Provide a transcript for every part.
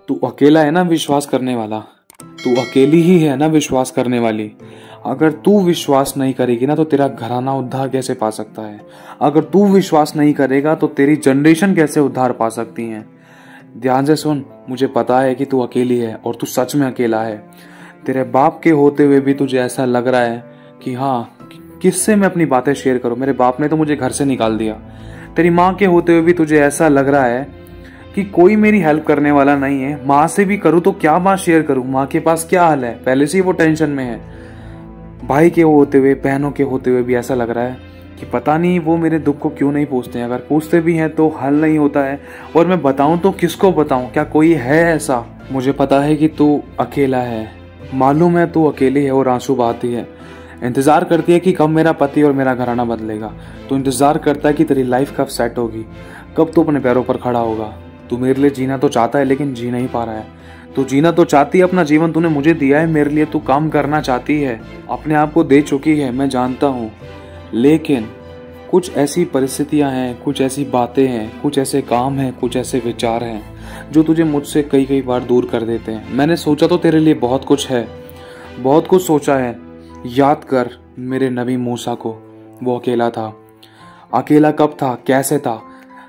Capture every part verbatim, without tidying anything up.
तू अकेला है ना विश्वास करने वाला, तू अकेली ही है ना विश्वास करने वाली। अगर तू विश्वास नहीं करेगी ना तो तेरा घराना उद्धार कैसे पा सकता है? अगर तू विश्वास नहीं करेगा तो तेरी जनरेशन कैसे उद्धार पा सकती है? ध्यान से सुन, मुझे पता है कि तू अकेली है और तू सच में अकेला है। तेरे बाप के होते हुए भी तुझे ऐसा लग रहा है कि हाँ, किससे मैं अपनी बातें शेयर करूं, मेरे बाप ने तो मुझे घर से निकाल दिया। तेरी माँ के होते हुए भी तुझे ऐसा लग रहा है कि कोई मेरी हेल्प करने वाला नहीं है। माँ से भी करूँ तो क्या बात शेयर करूँ, माँ के पास क्या हाल है, पहले से ही वो टेंशन में है। भाई के होते हुए, बहनों के होते हुए भी ऐसा लग रहा है कि पता नहीं वो मेरे दुख को क्यों नहीं पूछते हैं, अगर पूछते भी हैं तो हल नहीं होता है। और मैं बताऊं तो किसको बताऊं, क्या कोई है ऐसा? मुझे पता है कि तू अकेला है, मालूम है तू अकेली है और आंसू बहाती है। इंतजार करती है कि कब मेरा पति और मेरा घराना बदलेगा। तू इंतजार करता है कि तेरी लाइफ कब सेट होगी, कब तू अपने पैरों पर खड़ा होगा। तू मेरे लिए जीना तो चाहता है लेकिन जी नहीं पा रहा है। तू जीना तो चाहती है, अपना जीवन तूने मुझे दिया है, मेरे लिए तू काम करना चाहती है, अपने आप को दे चुकी है, मैं जानता हूँ। लेकिन कुछ ऐसी परिस्थितियां हैं, कुछ ऐसी बातें हैं, कुछ ऐसे काम हैं, कुछ ऐसे विचार हैं जो तुझे मुझसे कई कई बार दूर कर देते हैं। मैंने सोचा तो तेरे लिए बहुत कुछ है, बहुत कुछ सोचा है। याद कर मेरे नबी मूसा को, वो अकेला था। अकेला कब था, कैसे था?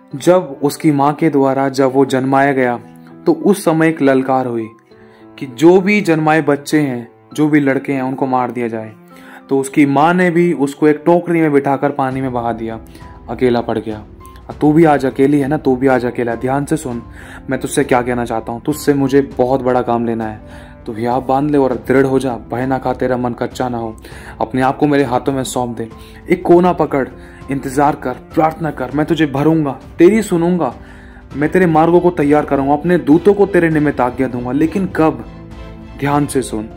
जब उसकी माँ के द्वारा जब वो जन्माया गया तो उस समय एक ललकार हुई कि जो भी जन्माए बच्चे हैं, जो भी लड़के हैं, उनको मार दिया जाए। तो उसकी माँ ने भी उसको एक टोकरी में बिठाकर पानी में बहा दिया, अकेला पड़ गया। तू भी आज अकेली है ना, तू भी आज अकेला। ध्यान से सुन, मैं तुझसे क्या कहना चाहता हूँ। तुझसे मुझे बहुत बड़ा काम लेना है। तू हियाब बांध ले और दृढ़ हो जा, भय ना खा, तेरा मन कच्चा ना हो। अपने आप को मेरे हाथों में सौंप दे, एक कोना पकड़, इंतजार कर, प्रार्थना कर। मैं तुझे भरूंगा, तेरी सुनूंगा, मैं तेरे मार्गों को तैयार करूंगा, अपने दूतों को तेरे निमित्त आज्ञा दूंगा। लेकिन कब? ध्यान से सुन,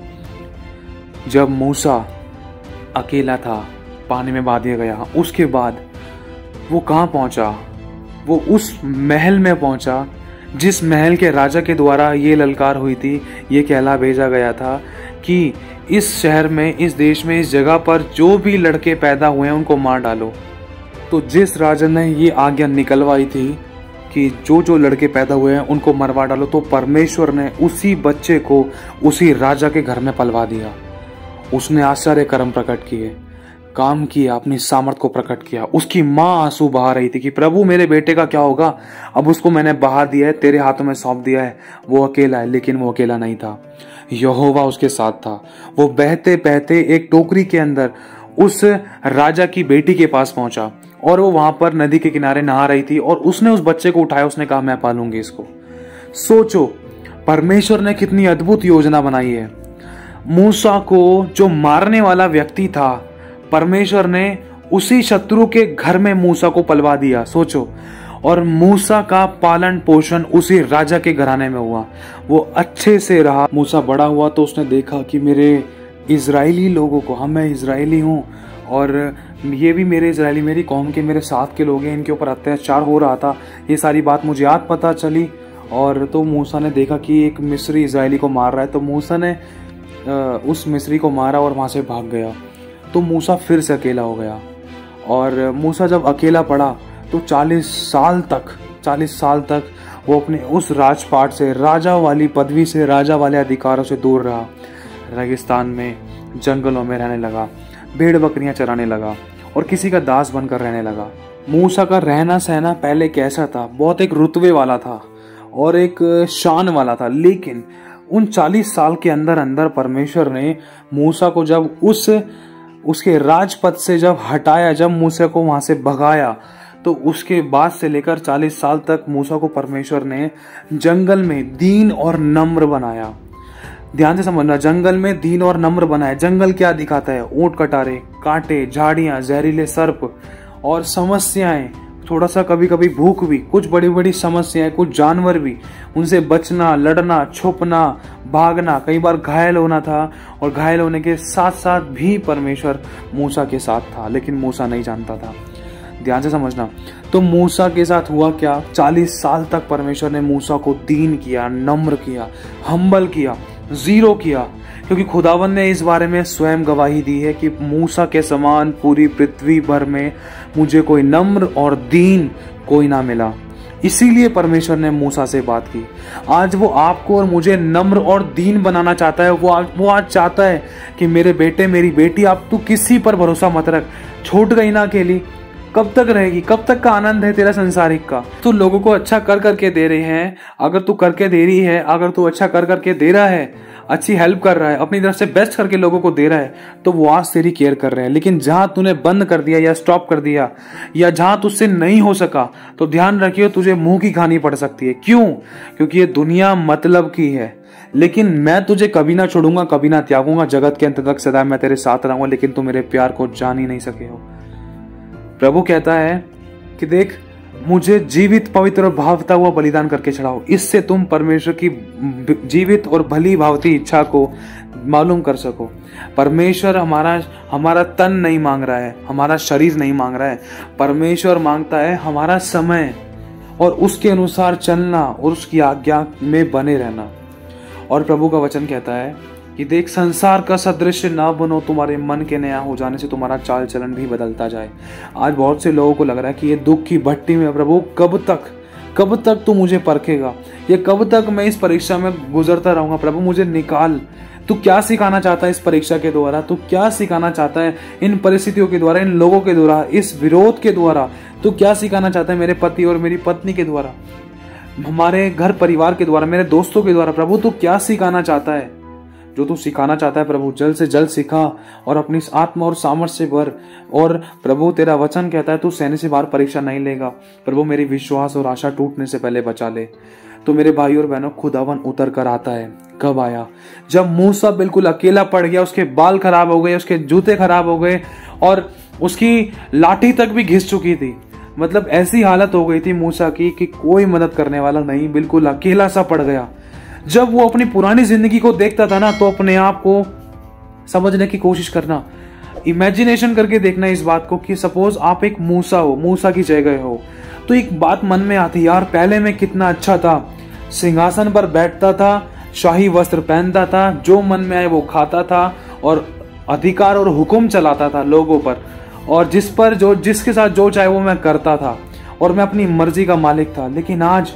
जब मूसा अकेला था, पानी में बहा दिया गया, उसके बाद वो कहाँ पहुंचा? वो उस महल में पहुंचा जिस महल के राजा के द्वारा ये ललकार हुई थी, ये कहला भेजा गया था कि इस शहर में, इस देश में, इस जगह पर जो भी लड़के पैदा हुए हैं उनको मार डालो। तो जिस राजा ने ये आज्ञा निकलवाई थी कि जो जो लड़के पैदा हुए हैं उनको मरवा डालो, तो परमेश्वर ने उसी बच्चे को उसी राजा के घर में पलवा दिया। उसने आश्चर्य कर्म प्रकट किए, काम किया, अपनी सामर्थ को प्रकट किया। उसकी माँ आंसू बहा रही थी कि प्रभु मेरे बेटे का क्या होगा? अब उसको मैंने बहा दिया है, तेरे हाथों में सौंप दिया है। वो अकेला है, लेकिन वो अकेला नहीं था, यहोवा उसके साथ था। वो बहते बहते एक टोकरी के अंदर उस राजा की बेटी के पास पहुंचा और वो वहां पर नदी के किनारे नहा रही थी और उसने उस बच्चे को उठाया, उसने कहा मैं पालूंगी इसको। सोचो परमेश्वर ने कितनी अद्भुत योजना बनाई है। मूसा को जो मारने वाला व्यक्ति था, परमेश्वर ने उसी शत्रु के घर में मूसा को पलवा दिया। सोचो, और मूसा का पालन पोषण उसी राजा के घराने में हुआ। वो अच्छे से रहा। मूसा बड़ा हुआ तो उसने देखा कि मेरे इजरायली लोगों को, हम मैं इजरायली हूँ और ये भी मेरे इजरायली, मेरी कौम के, मेरे साथ के लोग हैं, इनके ऊपर अत्याचार हो रहा था। ये सारी बात मुझे आज पता चली। और तो मूसा ने देखा कि एक मिस्री इजरायली को मार रहा है, तो मूसा ने उस मिस्री को मारा और वहां से भाग गया। तो मूसा फिर से अकेला हो गया। और मूसा जब अकेला पड़ा तो चालीस साल तक चालीस साल तक वो अपने उस राजपाट से, राजा वाली पदवी से, राजा वाले अधिकारों से दूर रहा। रेगिस्तान में, जंगलों में रहने लगा, भेड़ बकरियां चराने लगा और किसी का दास बनकर रहने लगा। मूसा का रहना सहना पहले कैसा था? बहुत एक रुतबे वाला था और एक शान वाला था। लेकिन उन चालीस साल के अंदर अंदर परमेश्वर ने मूसा को जब उस उसके राजपद से जब हटाया, जब मूसा को वहां से भगाया, तो उसके बाद से लेकर चालीस साल तक मूसा को परमेश्वर ने जंगल में दीन और नम्र बनाया। ध्यान से समझना, जंगल में दीन और नम्र बनाया। जंगल क्या दिखाता है? ऊंट कटारे, कांटे, झाड़ियां, जहरीले सर्प और समस्याएं, थोड़ा सा कभी कभी भूख भी, कुछ बड़ी बड़ी समस्याएं, कुछ जानवर भी, उनसे बचना, लड़ना, छुपना, भागना, कई बार घायल होना था। और घायल होने के साथ साथ भी परमेश्वर मूसा के साथ था, लेकिन मूसा नहीं जानता था। ध्यान से समझना। तो मूसा के साथ हुआ क्या? चालीस साल तक परमेश्वर ने मूसा को दीन किया, नम्र किया, हम्बल किया, जीरो किया, क्योंकि खुदावन ने इस बारे में स्वयं गवाही दी है कि मूसा के समान पूरी पृथ्वी भर में मुझे कोई नम्र और दीन कोई ना मिला। इसीलिए परमेश्वर ने मूसा से बात की। आज वो आपको और मुझे नम्र और दीन बनाना चाहता है। वो आज वो आज चाहता है कि मेरे बेटे मेरी बेटी, आप तू किसी पर भरोसा मत रख। छूट गई ना अकेली, कब तक रहेगी? कब तक का आनंद है तेरा संसारिक का? तू लोगों को अच्छा कर करके दे रहे हैं, अगर तू करके दे रही है, अगर तू अच्छा कर करके दे रहा है, अच्छी हेल्प कर रहा है, अपनी तरफ से बेस्ट करके लोगों को दे रहा है, तो वो आज तेरी केयर कर रहे हैं। लेकिन जहां तूने बंद कर दिया या स्टॉप कर दिया या जहां तुझसे नहीं हो सका, तो ध्यान रखियो तुझे मुंह की खानी पड़ सकती है। क्यों? क्योंकि ये दुनिया मतलब की है। लेकिन मैं तुझे कभी ना छोड़ूंगा, कभी ना त्यागूंगा, जगत के अंत तक सदा मैं तेरे साथ रहूंगा। लेकिन तुम मेरे प्यार को जान ही नहीं सके हो। प्रभु कहता है कि देख, मुझे जीवित, पवित्र और भावता हुआ बलिदान करके चढ़ाओ। इससे तुम परमेश्वर की जीवित और भली भावती इच्छा को मालूम कर सको। परमेश्वर हमारा हमारा तन नहीं मांग रहा है, हमारा शरीर नहीं मांग रहा है। परमेश्वर मांगता है हमारा समय और उसके अनुसार चलना और उसकी आज्ञा में बने रहना। और प्रभु का वचन कहता है कि देख, संसार का सदृश ना बनो, तुम्हारे मन के नया हो जाने से तुम्हारा चाल चलन भी बदलता जाए। आज बहुत से लोगों को लग रहा है कि ये दुख की भट्टी में प्रभु कब तक कब तक तू मुझे परखेगा, ये कब तक मैं इस परीक्षा में गुजरता रहूंगा। प्रभु मुझे निकाल। तू क्या सिखाना चाहता है इस परीक्षा के द्वारा? तू क्या सिखाना चाहता है इन परिस्थितियों के द्वारा, इन लोगों के द्वारा, इस विरोध के द्वारा? तू क्या सिखाना चाहता है मेरे पति और मेरी पत्नी के द्वारा, हमारे घर परिवार के द्वारा, मेरे दोस्तों के द्वारा? प्रभु तू क्या सिखाना चाहता है? जो तू सिखाना चाहता है प्रभु जल्द से जल्द सिखा और अपनी आत्मा और सामर्थ्य से भर। और प्रभु तेरा वचन कहता है तू सहने से बाहर परीक्षा नहीं लेगा। प्रभु मेरी विश्वास और आशा टूटने से पहले बचा ले। तो मेरे भाई और बहनों, खुदावन उतर कर आता है। कब आया? जब मूसा बिल्कुल अकेला पड़ गया, उसके बाल खराब हो गए, उसके जूते खराब हो गए और उसकी लाठी तक भी घिस चुकी थी। मतलब ऐसी हालत हो गई थी मूसा की कि कोई मदद करने वाला नहीं, बिल्कुल अकेला सा पड़ गया। जब वो अपनी पुरानी जिंदगी को देखता था ना, तो अपने आप को समझने की कोशिश करना, इमेजिनेशन करके देखना इस बात को कि सपोज आप एक मूसा हो, मूसा की जगह हो, तो एक बात मन में आती, यार पहले मैं कितना अच्छा था, सिंहासन पर बैठता था, शाही वस्त्र पहनता था, जो मन में आए वो खाता था और अधिकार और हुक्म चलाता था लोगों पर, और जिस पर जो जिसके साथ जो चाहे वो मैं करता था और मैं अपनी मर्जी का मालिक था। लेकिन आज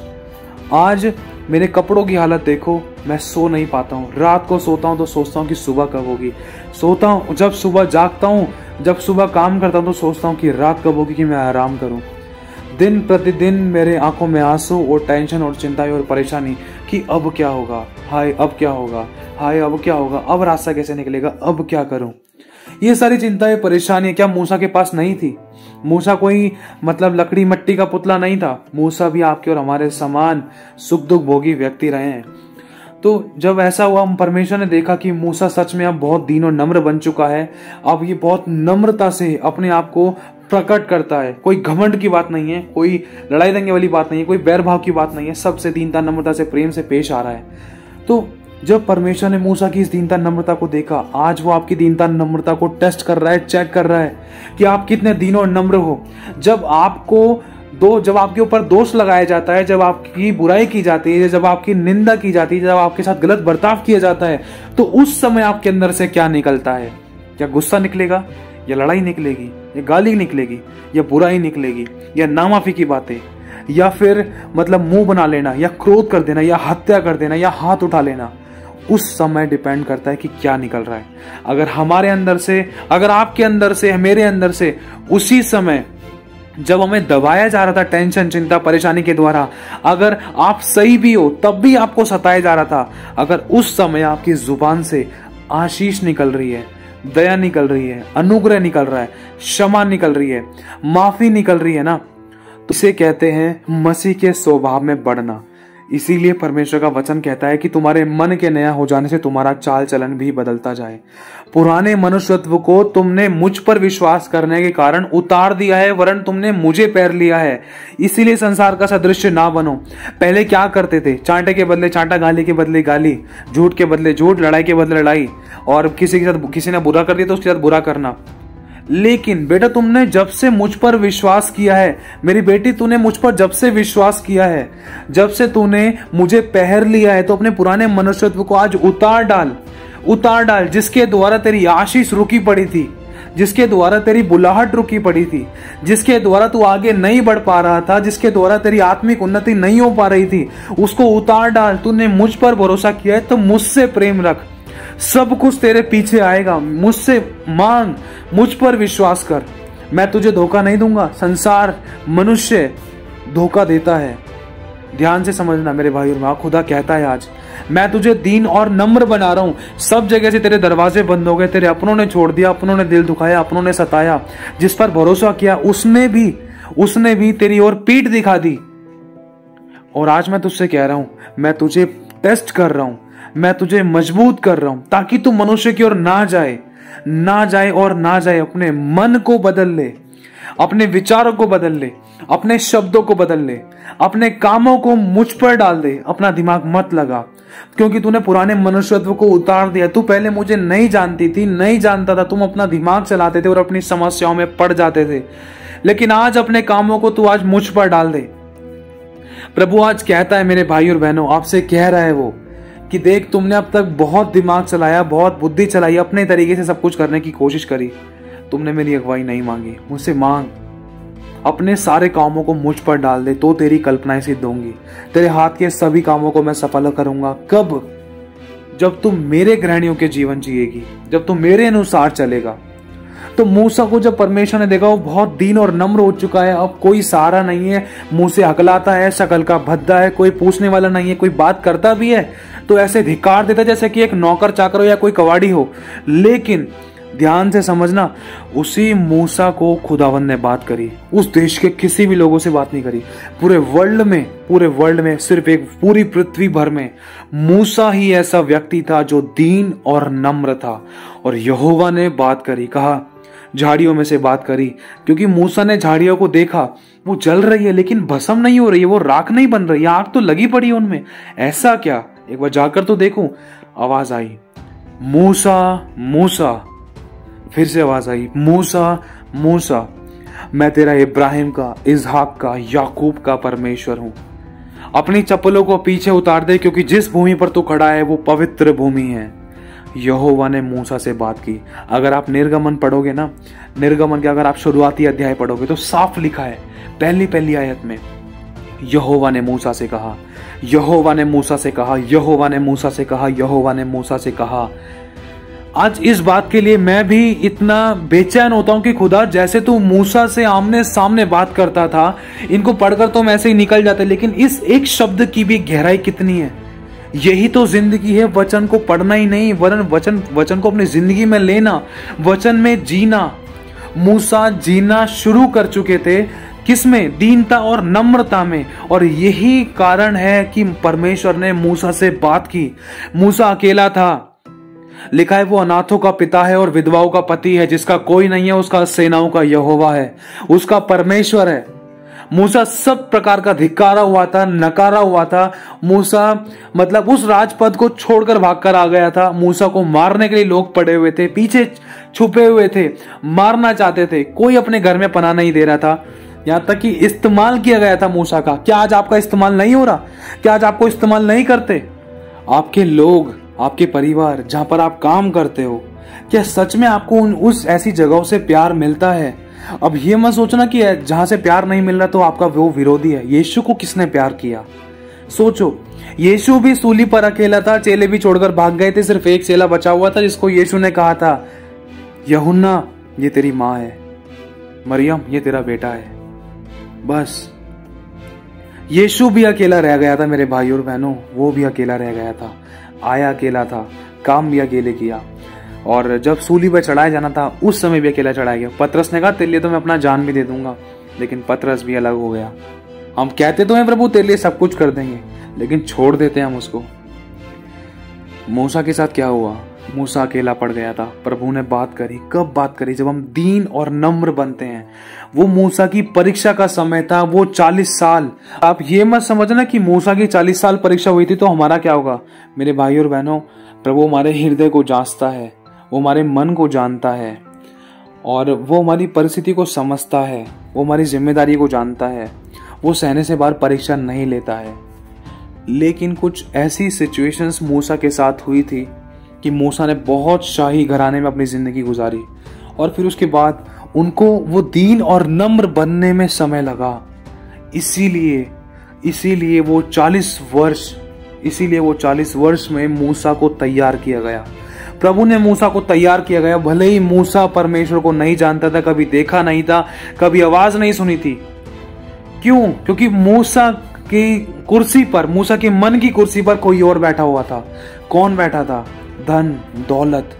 आज मेरे कपड़ों की हालत देखो, मैं सो नहीं पाता हूँ। रात को सोता हूँ तो सोचता हूँ कि सुबह कब होगी। सोता हूँ, जब सुबह जागता हूँ, जब सुबह काम करता हूँ तो सोचता हूँ कि रात कब होगी कि मैं आराम करूँ। दिन प्रतिदिन मेरे आंखों में आंसू और टेंशन और चिंताएं और परेशानी कि अब क्या होगा, हाय अब क्या होगा, हाय अब क्या होगा, अब रास्ता कैसे निकलेगा, अब क्या करूं। ये सारी चिंताएं परेशानियां क्या मूसा के पास नहीं थी? मूसा कोई मतलब लकड़ी मट्टी का पुतला नहीं था। मूसा भी आपके और हमारे समान सुख दुख भोगी व्यक्ति रहे हैं। तो जब ऐसा हुआ, परमेश्वर ने देखा कि मूसा सच में अब बहुत दीन और नम्र बन चुका है। अब ये बहुत नम्रता से अपने आप को प्रकट करता है। कोई घमंड की बात नहीं है, कोई लड़ाई दंगे वाली बात नहीं है, कोई बैर भाव की बात नहीं है, सबसे दीनता नम्रता से प्रेम से पेश आ रहा है। तो जब परमेश्वर ने मूसा की इस दीनता नम्रता को देखा, आज वो आपकी दीनता नम्रता को टेस्ट कर रहा है, चेक कर रहा है कि आप कितने दीन और नम्र हो। जब आपको दो जब आपके ऊपर दोष लगाया जाता है, जब आपकी बुराई की जाती है, जब आपकी निंदा की जाती है, जब आपके साथ गलत बर्ताव किया जाता है, तो उस समय आपके अंदर से क्या निकलता है? क्या गुस्सा निकलेगा, या लड़ाई निकलेगी, या गाली निकलेगी, या बुराई निकलेगी, या नामाफी की बातें, या फिर मतलब मुंह बना लेना, या क्रोध कर देना, या हत्या कर देना, या हाथ उठा लेना? उस समय डिपेंड करता है कि क्या निकल रहा है। अगर हमारे अंदर से, अगर आपके अंदर से, मेरे अंदर से उसी समय जब हमें दबाया जा रहा था टेंशन, चिंता, परेशानी के द्वारा, अगर आप सही भी हो तब भी आपको सताया जा रहा था, अगर उस समय आपकी जुबान से आशीष निकल रही है, दया निकल रही है, अनुग्रह निकल रहा है, क्षमा निकल रही है, माफी निकल रही है ना, तो इसे कहते हैं मसीह के स्वभाव में बढ़ना। इसीलिए परमेश्वर का वचन कहता है कि तुम्हारे मन के नया हो जाने से तुम्हारा चाल चलन भी बदलता जाए। पुराने मनुष्यत्व को तुमने मुझ पर विश्वास करने के कारण उतार दिया है, वरन तुमने मुझे पैर लिया है। इसीलिए संसार का सदृश्य ना बनो। पहले क्या करते थे? चांटे के बदले चांटा, गाली के बदले गाली, झूठ के बदले झूठ, लड़ाई के बदले लड़ाई, और किसी के साथ किसी ने बुरा कर दिया तो उसके साथ बुरा करना। लेकिन बेटा, तुमने जब से मुझ पर विश्वास किया है, मेरी बेटी तूने मुझ पर जब से विश्वास किया है, जब से तूने मुझे पहर लिया है, तो अपने पुराने मनुष्यत्व को आज उतार डाल, उतार डाल, जिसके द्वारा तेरी आशीष रुकी पड़ी थी, जिसके द्वारा तेरी बुलाहट रुकी पड़ी थी, जिसके द्वारा तू आगे नहीं बढ़ पा रहा था, जिसके द्वारा तेरी आत्मिक उन्नति नहीं हो पा रही थी, उसको उतार डाल। तूने मुझ पर भरोसा किया है तो मुझसे प्रेम रख, सब कुछ तेरे पीछे आएगा। मुझसे मांग, मुझ पर विश्वास कर, मैं तुझे धोखा नहीं दूंगा। संसार, मनुष्य धोखा देता है। ध्यान से समझना मेरे भाई और माँ, खुदा कहता है आज मैं तुझे दीन और नम्र बना रहा हूं। सब जगह से तेरे दरवाजे बंद हो गए, तेरे अपनों ने छोड़ दिया, अपनों ने दिल दुखाया, अपनों ने सताया। जिस पर भरोसा किया उसने भी उसने भी तेरी ओर पीठ दिखा दी। और आज मैं तुझसे कह रहा हूं, मैं तुझे टेस्ट कर रहा हूं, मैं तुझे मजबूत कर रहा हूं, ताकि तू मनुष्य की ओर ना जाए ना जाए और ना जाए। अपने मन को बदल ले, अपने विचारों को बदल ले, अपने शब्दों को बदल ले, अपने कामों को मुझ पर डाल दे। अपना दिमाग मत लगा, क्योंकि तूने पुराने मनुष्यत्व को उतार दिया। तू पहले मुझे नहीं जानती थी, नहीं जानता था, तुम अपना दिमाग चलाते थे और अपनी समस्याओं में पड़ जाते थे। लेकिन आज अपने कामों को तू आज मुझ पर डाल दे। प्रभु आज कहता है मेरे भाई और बहनों, आपसे कह रहा है वो कि देख, तुमने अब तक बहुत दिमाग चलाया, बहुत बुद्धि चलाई, अपने तरीके से सब कुछ करने की कोशिश करी, तुमने मेरी अगुवाई नहीं मांगी। मुझसे मांग, अपने सारे कामों को मुझ पर डाल दे, तो तेरी कल्पनाएं सिद्ध होंगी। तेरे हाथ के सभी कामों को मैं सफल करूंगा। कब? जब तुम मेरे ग्रहणियों के जीवन जिएगी, जब तुम मेरे अनुसार चलेगा। तो मूसा को जब परमेश्वर ने देखा वो बहुत दीन और नम्र हो चुका है, अब कोई सहारा नहीं है, मुंह से हकलाता है, शकल का भद्दा है, कोई पूछने वाला नहीं है, कोई बात करता भी है तो ऐसे धिक्कार देता जैसे कि एक नौकर चाकर हो या कोई कवाड़ी हो। लेकिन ध्यान से समझना, उसी मूसा को खुदावंद ने बात करी, उस देश के किसी भी लोगों से बात नहीं करी। पूरे वर्ल्ड में पूरे वर्ल्ड में सिर्फ एक, पूरी पृथ्वी भर में मूसा ही ऐसा व्यक्ति था जो दीन और नम्र था। और यहोवा ने बात करी, कहा झाड़ियों में से बात करी, क्योंकि मूसा ने झाड़ियों को देखा, वो जल रही है लेकिन भस्म नहीं हो रही है, वो राख नहीं बन रही है, आग तो लगी पड़ी है उनमें। ऐसा क्या? एक बार जाकर तो देखूं। आवाज आई, मूसा मूसा। फिर से आवाज आई, मूसा मूसा, मैं तेरा इब्राहिम का, इजहाक का, याकूब का परमेश्वर हूं। अपनी चप्पलों को पीछे उतार दे, क्योंकि जिस भूमि पर तू खड़ा है वो पवित्र भूमि है। यहोवा ने मूसा से बात की। अगर आप निर्गमन पढ़ोगे ना, निर्गमन के अगर आप शुरुआती अध्याय पढ़ोगे तो साफ लिखा है पहली पहली आयत में, यहोवा ने मूसा से कहा, यहोवा ने मूसा से कहा, यहोवा ने मूसा से कहा, यहोवा ने मूसा से कहा। आज इस बात के लिए मैं भी इतना बेचैन होता हूं कि खुदा, जैसे तू मूसा से आमने सामने बात करता था, इनको पढ़कर तो हम ऐसे ही निकल जाते, लेकिन इस एक शब्द की भी गहराई कितनी है। यही तो जिंदगी है, वचन को पढ़ना ही नहीं, वरन वचन वचन को अपनी जिंदगी में लेना, वचन में जीना। मूसा जीना शुरू कर चुके थे, किसमें? दीनता और नम्रता में। और यही कारण है कि परमेश्वर ने मूसा से बात की। मूसा अकेला था, लिखा है वो अनाथों का पिता है और विधवाओं का पति है, जिसका कोई नहीं है, उसका सेनाओं का यहोवा है, उसका परमेश्वर है। मूसा सब प्रकार का धिक्कारा हुआ था, नकारा हुआ था। मूसा मतलब उस राजपद को छोड़कर भागकर आ गया था। मूसा को मारने के लिए लोग पड़े हुए थे, पीछे छुपे हुए थे, मारना चाहते थे, कोई अपने घर में पनाह नहीं दे रहा था। यहां तक कि इस्तेमाल किया गया था मूसा का। क्या आज आपका इस्तेमाल नहीं हो रहा? क्या आज आपको इस्तेमाल नहीं करते? आपके लोग, आपके परिवार, जहां पर आप काम करते हो, क्या सच में आपको उन उस ऐसी जगहों से प्यार मिलता है? अब ये मत सोचना कि जहां से प्यार नहीं मिल रहा तो आपका वो विरोधी है। यीशु को किसने प्यार किया? सोचो, यीशु भी सूली पर अकेला था, चेले भी छोड़कर भाग गए थे, सिर्फ एक चेला बचा हुआ था जिसको यीशु ने कहा था, यूहन्ना ये तेरी माँ है, मरियम ये तेरा बेटा है। बस यीशु भी अकेला रह गया था मेरे भाई और बहनों, वो भी अकेला रह गया था, आया अकेला था, काम भी अकेले किया, और जब सूली पर चढ़ाया जाना था उस समय भी अकेला चढ़ाया गया। पतरस ने कहा तेरे लिए तो मैं अपना जान भी दे दूंगा, लेकिन पतरस भी अलग हो गया। हम कहते तो हैं प्रभु तेरे लिए सब कुछ कर देंगे, लेकिन छोड़ देते हैं हम उसको। मूसा के साथ क्या हुआ? मूसा अकेला पड़ गया था। प्रभु ने बात करी। कब बात करी? जब हम दीन और नम्र बनते हैं। वो मूसा की परीक्षा का समय था, वो चालीस साल। आप ये मत समझना कि मूसा की चालीस साल परीक्षा हुई थी तो हमारा क्या होगा। मेरे भाई और बहनों, प्रभु हमारे हृदय को जांचता है, वो हमारे मन को जानता है, और वो हमारी परिस्थिति को समझता है, वो हमारी जिम्मेदारी को जानता है। वो सहने से बाहर परीक्षा नहीं लेता है। लेकिन कुछ ऐसी सिचुएशंस मूसा के साथ हुई थी कि मूसा ने बहुत शाही घराने में अपनी जिंदगी गुजारी, और फिर उसके बाद उनको वो दीन और नम्र बनने में समय लगा। इसीलिए इसीलिए वो चालीस वर्ष इसीलिए वो चालीस वर्ष में मूसा को तैयार किया गया। प्रभु ने मूसा को तैयार किया गया। भले ही मूसा परमेश्वर को नहीं जानता था, कभी देखा नहीं था, कभी आवाज नहीं सुनी थी। क्यों? क्योंकि मूसा की कुर्सी पर, मूसा के मन की कुर्सी पर कोई और बैठा हुआ था। कौन बैठा था? धन, दौलत,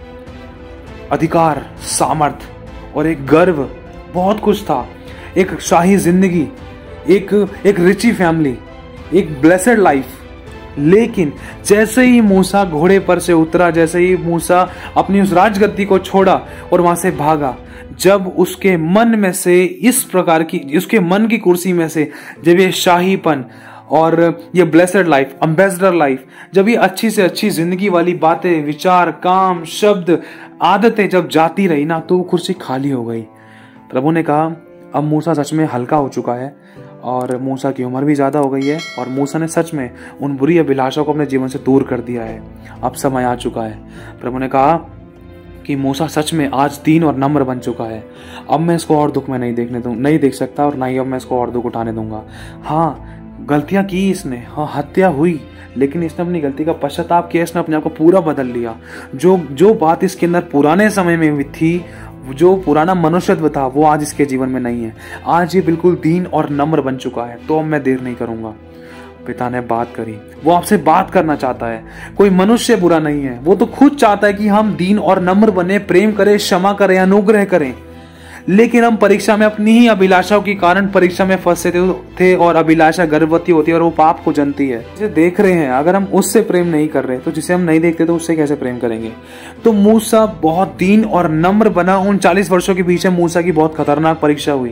अधिकार, सामर्थ और एक गर्व, बहुत कुछ था। एक शाही जिंदगी, एक एक रिची फैमिली, एक ब्लेसेड लाइफ। लेकिन जैसे ही मूसा घोड़े पर से उतरा, जैसे ही मूसा अपनी उस राजगद्दी को छोड़ा और वहां से भागा, जब उसके मन में से इस प्रकार की, उसके मन की कुर्सी में से जब ये शाहीपन और ये ब्लेसेड लाइफ, एम्बेसडर लाइफ, जब ये अच्छी से अच्छी जिंदगी वाली बातें, विचार, काम, शब्द, आदतें जब जाती रही ना, तो वो कुर्सी खाली हो गई। प्रभु ने कहा अब मूसा सच में हल्का हो चुका है और मूसा की उम्र भी ज्यादा हो गई है और मूसा ने सच में उन बुरी अभिलाषाओं को अपने जीवन से दूर कर दिया है। अब समय आ चुका है। प्रभु ने कहा कि मूसा सच में आज दीन और नम्र बन चुका है। अब मैं इसको और दुख में नहीं देखने दूं नहीं देख सकता और ना ही अब मैं इसको और दुख उठाने दूंगा। हाँ, गलतियां की इसने, हाँ हत्या हुई, लेकिन इसने अपनी गलती का पश्चाताप किया, इसने अपने आप को पूरा बदल लिया। जो जो बात इसके अंदर पुराने समय में थी, जो पुराना मनुष्यत्व था, वो आज इसके जीवन में नहीं है। आज ये बिल्कुल दीन और नम्र बन चुका है। तो अब मैं देर नहीं करूंगा। पिता ने बात करी, वो आपसे बात करना चाहता है। कोई मनुष्य बुरा नहीं है, वो तो खुद चाहता है कि हम दीन और नम्र बने, प्रेम करें, क्षमा करें, अनुग्रह करें। लेकिन हम परीक्षा में अपनी ही अभिलाषाओं के कारण परीक्षा में फंसे थे और अभिलाषा गर्भवती होती है और वो पाप को जनती है। जिसे देख रहे हैं, अगर हम उससे प्रेम नहीं कर रहे तो जिसे हम नहीं देखते तो उससे कैसे प्रेम करेंगे? तो मूसा बहुत दीन और नम्र बना। उन चालीस वर्षों के पीछे मूसा की बहुत खतरनाक परीक्षा हुई।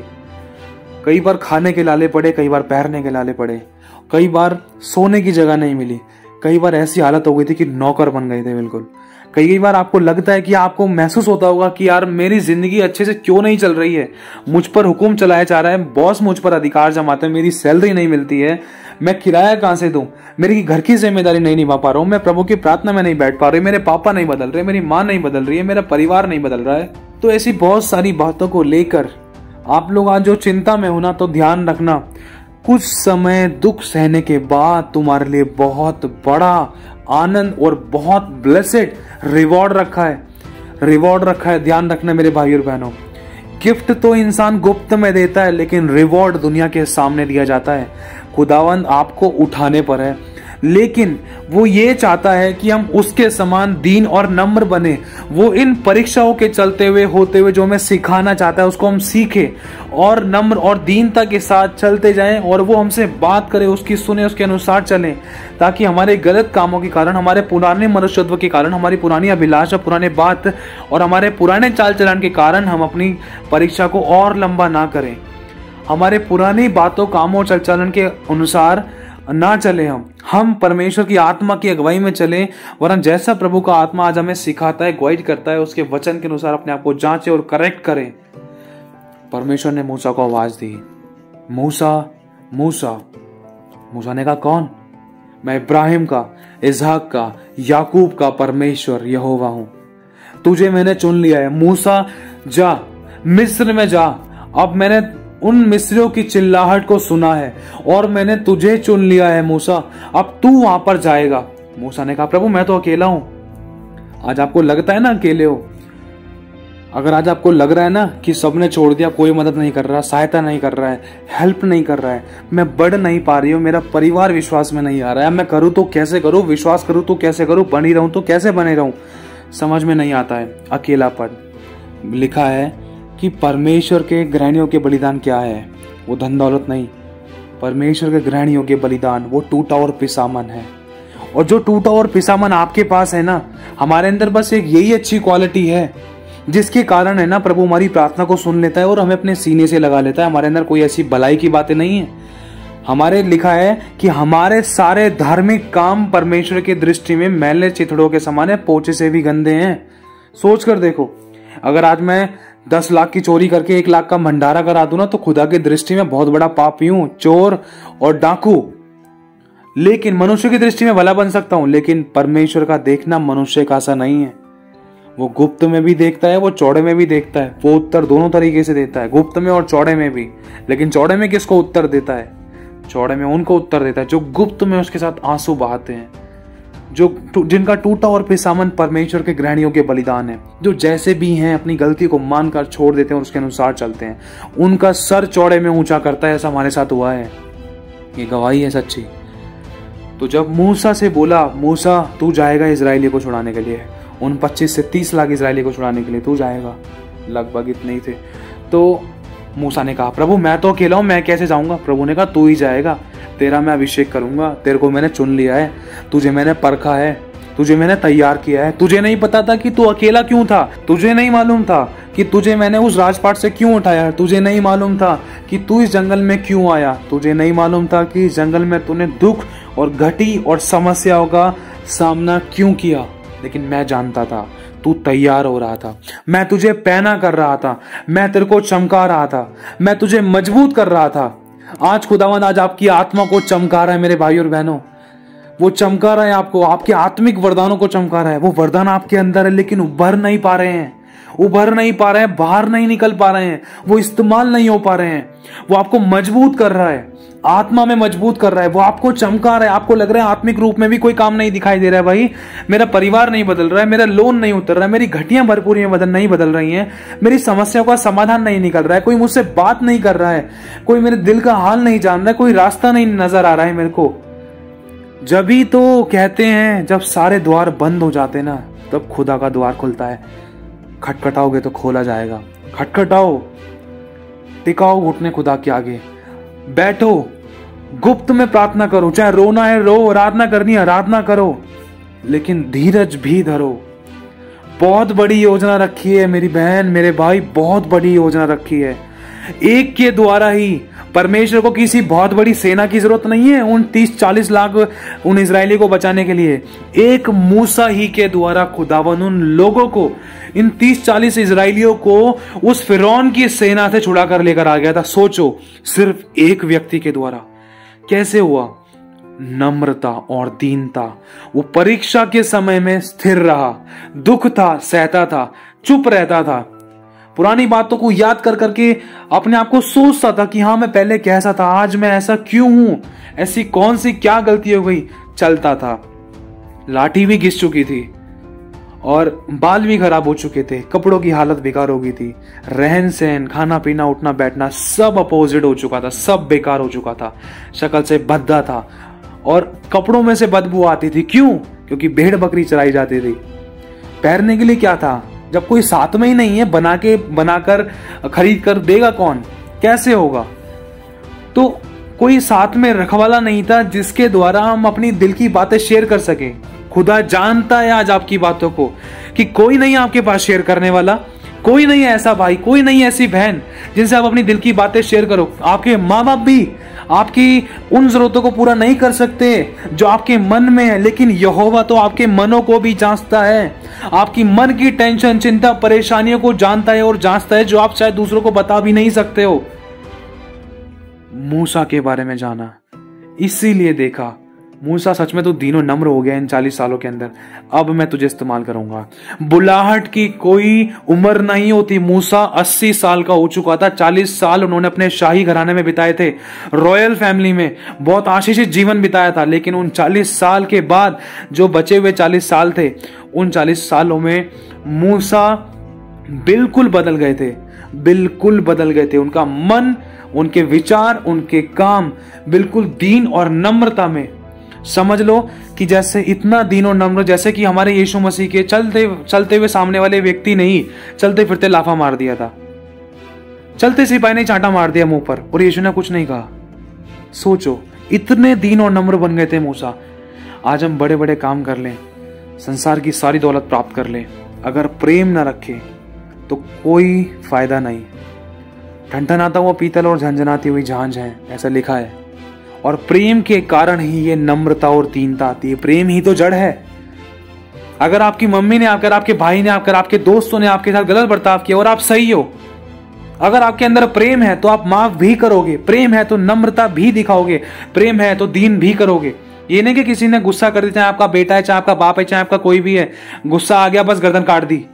कई बार खाने के लाले पड़े, कई बार पहनने के लाले पड़े, कई बार सोने की जगह नहीं मिली, कई बार ऐसी हालत हो गई थी कि नौकर बन गए थे बिल्कुल। कई कई बार आपको लगता है कि आपको महसूस होता होगा कि यार मेरी जिंदगी अच्छे से क्यों नहीं चल रही है, मुझ पर हुक्म चलाया जा रहा है, बॉस मुझ पर अधिकार जमाते हैं, मेरी सैलरी नहीं मिलती है, मैं किराया कहां से दूं, मेरी घर की जिम्मेदारी नहीं निभा पा रहा हूं, मैं प्रभु की प्रार्थना में नहीं बैठ पा रही, मेरे पापा नहीं बदल रहे, मेरी माँ नहीं बदल रही है, मेरा परिवार नहीं बदल रहा है। तो ऐसी बहुत सारी बातों को लेकर आप लोग आज जो चिंता में हो ना, तो ध्यान रखना, कुछ समय दुख सहने के बाद तुम्हारे लिए बहुत बड़ा आनंद और बहुत ब्लेसेड रिवॉर्ड रखा है। रिवॉर्ड रखा है, ध्यान रखना मेरे भाई और बहनों। गिफ्ट तो इंसान गुप्त में देता है, लेकिन रिवॉर्ड दुनिया के सामने दिया जाता है। खुदावंद आपको उठाने पर है, लेकिन वो ये चाहता है कि हम उसके समान दीन और नम्र बने। वो इन परीक्षाओं के चलते हुए होते हुए जो हमें सिखाना चाहता है उसको हम सीखे और नम्र और दीनता के साथ चलते जाएं और वो हमसे बात करे, उसकी सुने, उसके अनुसार चलें, ताकि हमारे गलत कामों के कारण, हमारे पुराने मनुष्यत्व के कारण, हमारी पुरानी अभिलाषा, पुराने बात और हमारे पुराने चाल चलन के कारण हम अपनी परीक्षा को और लंबा ना करें। हमारे पुरानी बातों, कामों, चल चलन के अनुसार ना चले, हम हम परमेश्वर की आत्मा की अगुवाई में चले, वरन जैसा प्रभु का आत्मा आज हमें सिखाता है, गाइड करता है, उसके वचन के अनुसार अपने आप को जांचे और करेक्ट करें। परमेश्वर ने मूसा को आवाज दी, मूसा मूसा। मूसा ने कहा कौन? मैं इब्राहिम का, इसहाक का, याकूब का परमेश्वर यहोवा हूं। तुझे मैंने चुन लिया है। मूसा जा, मिस्र में जा। अब मैंने उन मिस्रियों की चिल्लाहट को सुना है और मैंने तुझे चुन लिया है मूसा, अब तू वहां पर जाएगा। मूसा ने कहा प्रभु मैं तो अकेला हूं। आज आपको लगता है ना अकेले हो? अगर आज आपको लग रहा है ना कि सबने छोड़ दिया, कोई मदद नहीं कर रहा, सहायता नहीं कर रहा है, हेल्प नहीं कर रहा है, मैं बढ़ नहीं पा रही हूँ, मेरा परिवार विश्वास में नहीं आ रहा है, मैं करूँ तो कैसे करूँ, विश्वास करूँ तो कैसे करूँ, बनी रहूं तो कैसे बने रहूं, समझ में नहीं आता है। अकेलापन। लिखा है कि परमेश्वर के ग्रहण योग्य बलिदान क्या है? वो धन दौलत नहीं, परमेश्वर के ग्रहण योग्य बलिदान वो टूटा और पिसा मन है। और जो टूटा और पिसा मन आपके पास है ना, हमारे अंदर बस एक यही अच्छी क्वालिटी है जिसके कारण है ना प्रभु हमारी प्रार्थना को सुन लेता है और हमें अपने सीने से लगा लेता है। हमारे अंदर कोई ऐसी भलाई की बातें नहीं है। हमारे लिखा है कि हमारे सारे धार्मिक काम परमेश्वर की दृष्टि में मैले चिथड़ों के समान है, पोछे से भी गंदे हैं। सोच कर देखो, अगर आज मैं दस लाख की चोरी करके एक लाख का भंडारा करा दूं ना, तो खुदा की दृष्टि में बहुत बड़ा पापी हूं, चोर और डाकू। लेकिन मनुष्य की दृष्टि में भला बन सकता हूं, लेकिन परमेश्वर का देखना मनुष्य का सा नहीं है। वो गुप्त में भी देखता है, वो चौड़े में भी देखता है, वो उत्तर दोनों तरीके से देता है, गुप्त में और चौड़े में भी। लेकिन चौड़े में किसको उत्तर देता है? चौड़े में उनको उत्तर देता है जो गुप्त में उसके साथ आंसू बहाते हैं, जो जिनका टूटा और पिसामन परमेश्वर के ग्रहणियों के बलिदान है, जो जैसे भी हैं अपनी गलती को मानकर छोड़ देते हैं और उसके अनुसार चलते हैं, उनका सर चौड़े में ऊंचा करता है। ऐसा हमारे साथ हुआ है, ये गवाही है सच्ची। तो जब मूसा से बोला, मूसा तू जाएगा इजरायली को छुड़ाने के लिए, उन पच्चीस से तीस लाख इजरायली को छुड़ाने के लिए तू जाएगा, लगभग इतने ही थे। तो मूसा ने कहा, प्रभु मैं तो अकेला हूं, मैं कैसे जाऊंगा? प्रभु ने कहा, तू ही जाएगा, तेरा मैं अभिषेक करूंगा, तेरे को मैंने चुन लिया है, तुझे मैंने परखा है, तुझे मैंने तैयार किया है। तुझे नहीं पता था कि तू अकेला क्यों था, तुझे नहीं मालूम था कि तुझे मैंने उस राजपाट से क्यों उठाया, तुझे नहीं मालूम था कि तू इस जंगल में क्यों आया, तुझे नहीं मालूम था कि इस जंगल में तूने दुख और घटी और समस्याओं का सामना क्यों किया। लेकिन मैं जानता था तू तैयार हो रहा था, मैं तुझे पहना कर रहा था, मैं तेरे को चमका रहा था, मैं तुझे मजबूत कर रहा था। आज खुदावंद आज आपकी आत्मा को चमका रहा है मेरे भाई और बहनों, वो चमका रहा है आपको, आपके आत्मिक वरदानों को चमका रहा है। वो वरदान आपके अंदर है लेकिन उभर नहीं पा रहे हैं, उभर नहीं पा रहे हैं, बाहर नहीं निकल पा रहे हैं, वो इस्तेमाल नहीं हो पा रहे हैं। वो आपको मजबूत कर रहा है, आत्मा में मजबूत कर रहा है, वो आपको चमका रहा है। आपको लग रहा है आत्मिक रूप में भी कोई काम नहीं दिखाई दे रहा है, भाई मेरा परिवार नहीं बदल रहा है, मेरा लोन नहीं उतर रहा है, मेरी घटियां भरपूर बदल नहीं बदल रही हैं, मेरी समस्याओं का समाधान नहीं निकल रहा है, कोई मुझसे बात नहीं कर रहा है, कोई मेरे दिल का हाल नहीं जान रहा है, कोई रास्ता नहीं नजर आ रहा है मेरे को। जब ही तो कहते हैं जब सारे द्वार बंद हो जाते ना, तब खुदा का द्वार खुलता है। खटखटाओगे तो खोला जाएगा, खटखटाओ, टिकाओ घुटने खुदा के आगे, बैठो, गुप्त में प्रार्थना करो, चाहे रोना है रो, आराधना करनी है आराधना करो, लेकिन धीरज भी धरो। बहुत बड़ी योजना रखी है मेरी बहन मेरे भाई, बहुत बड़ी योजना रखी है। एक के द्वारा ही परमेश्वर को किसी बहुत बड़ी सेना की जरूरत नहीं है उन तीस चालीस लाख उन इजरायली को बचाने के लिए। एक मूसा ही के द्वारा खुदावन उन लोगों को, इन तीस चालीस इजरायलियों को उस फिरौन की सेना से छुड़ा कर लेकर आ गया था। सोचो, सिर्फ एक व्यक्ति के द्वारा। कैसे हुआ? नम्रता और दीनता। वो परीक्षा के समय में स्थिर रहा, दुख था सहता था, चुप रहता था, पुरानी बातों को याद कर करके अपने आप को सोचता था कि हाँ मैं पहले कैसा था, आज मैं ऐसा क्यों हूं, ऐसी कौन सी क्या गलती हो गई। चलता था, लाठी भी घिस चुकी थी और बाल भी खराब हो चुके थे, कपड़ों की हालत बेकार हो गई थी, रहन सहन, खाना पीना, उठना बैठना सब अपोजिट हो चुका था, सब बेकार हो चुका था, शक्ल से भद्दा था और कपड़ों में से बदबू आती थी। क्यों? क्योंकि भेड़ बकरी चराई जाती थी। पहनने के लिए क्या था? जब कोई साथ में ही नहीं है, बना के बनाकर खरीद कर देगा कौन, कैसे होगा? तो कोई साथ में रखवाला नहीं था जिसके द्वारा हम अपनी दिल की बातें शेयर कर सके। खुदा जानता है आज आपकी बातों को कि कोई नहीं आपके पास शेयर करने वाला, कोई नहीं है ऐसा भाई, कोई नहीं है ऐसी बहन जिनसे आप अपनी दिल की बातें शेयर करो। आपके माँ बाप भी आपकी उन जरूरतों को पूरा नहीं कर सकते जो आपके मन में है, लेकिन यहोवा तो आपके मनों को भी जांचता है, आपकी मन की टेंशन, चिंता, परेशानियों को जानता है और जांचता है, जो आप शायद दूसरों को बता भी नहीं सकते हो। मूसा के बारे में जाना, इसीलिए देखा मूसा सच में तो दीनों नम्र हो गया इन चालीस सालों के अंदर। अब मैं तुझे इस्तेमाल करूंगा। बुलाहट की कोई उम्र नहीं होती। मूसा अस्सी साल का हो चुका था, चालीस साल उन्होंने अपने शाही घराने में बिताए थे, रॉयल फैमिली में बहुत आशीषित जीवन बिताया था। लेकिन उन चालीस साल के बाद जो बचे हुए चालीस साल थे, उन चालीस सालों में मूसा बिल्कुल बदल गए थे, बिल्कुल बदल गए थे। उनका मन, उनके विचार, उनके काम बिल्कुल दीन और नम्रता में। समझ लो कि जैसे इतना दीन और नम्र, जैसे कि हमारे यीशु मसीह के चलते चलते हुए सामने वाले व्यक्ति ने ही चलते फिरते लाफा मार दिया था, चलते सिपाही ने चांटा मार दिया मुंह पर और यीशु ने कुछ नहीं कहा। सोचो, इतने दीन और नम्र बन गए थे मूसा। आज हम बड़े बड़े काम कर लें, संसार की सारी दौलत प्राप्त कर लें, अगर प्रेम न रखे तो कोई फायदा नहीं। ठनठनाता हुआ पीतल और झंझनाती हुई झांझ है, ऐसा लिखा है। और प्रेम के कारण ही ये नम्रता और दीनता आती है। प्रेम ही तो जड़ है। अगर आपकी मम्मी ने, अगर आपके भाई ने, अगर आपके दोस्तों ने आपके साथ गलत बर्ताव किया और आप सही हो, अगर आपके अंदर प्रेम है तो आप माफ भी करोगे, प्रेम है तो नम्रता भी दिखाओगे, प्रेम है तो दीन भी करोगे। ये नहीं कि किसी ने गुस्सा कर दिया, चाहे आपका बेटा है, चाहे आपका बाप है, चाहे आपका कोई भी है, गुस्सा आ गया बस गर्दन काट दी,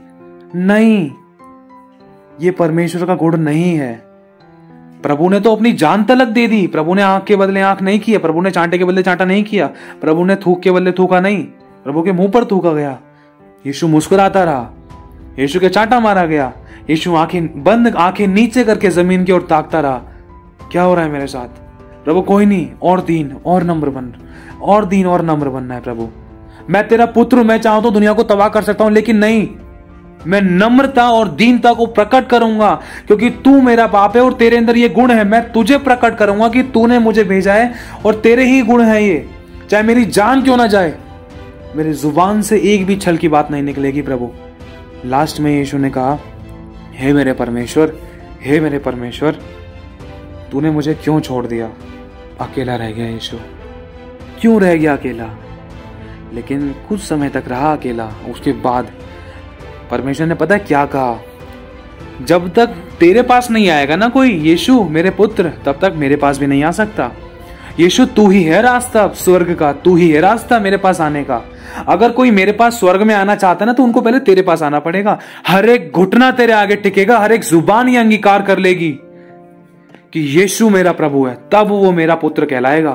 नहीं, ये परमेश्वर का गुण नहीं है। प्रभु ने तो अपनी जान तलक दे दी। प्रभु ने आंख के बदले आंख नहीं किया, प्रभु ने चांटे के बदले चांटा नहीं किया, प्रभु ने थूक के बदले थूका नहीं, प्रभु के मुंह पर थूका गया। यीशु मुस्कुराता रहा, यीशु के चांटा मारा गया, यीशु आंखें बंद आंखें नीचे करके जमीन की ओर ताकता रहा। क्या हो रहा है मेरे साथ? प्रभु कोई नहीं, और दीन और नम्र बन, और दीन और नम्र बनना है। प्रभु मैं तेरा पुत्र हूं, मैं चाहूं तो दुनिया को तबाह कर सकता हूं, लेकिन नहीं, मैं नम्रता और दीनता को प्रकट करूंगा, क्योंकि तू मेरा बाप है और तेरे अंदर ये गुण है। मैं तुझे प्रकट करूंगा कि तूने मुझे भेजा है और तेरे ही गुण है ये, चाहे मेरी जान क्यों ना जाए, मेरी जुबान से एक भी छल की बात नहीं निकलेगी। प्रभु लास्ट में यीशु ने कहा, हे मेरे परमेश्वर, हे मेरे परमेश्वर, तूने मुझे क्यों छोड़ दिया? अकेला रह गया यीशु, क्यों रह गया अकेला? लेकिन कुछ समय तक रहा अकेला। उसके बाद परमेश्वर ने पता क्या कहा, जब तक तेरे पास नहीं आएगा ना कोई, यीशु मेरे पुत्र, तब तक मेरे पास भी नहीं आ सकता। यीशु तू ही है रास्ता स्वर्ग का, तू ही है रास्ता मेरे पास आने का। अगर कोई मेरे पास स्वर्ग में आना चाहता है ना, तो उनको पहले तेरे पास आना पड़ेगा। हर एक घुटना तेरे आगे टिकेगा, हर एक जुबान ये अंगीकार कर लेगी कि यीशु मेरा प्रभु है, तब वो मेरा पुत्र कहलाएगा।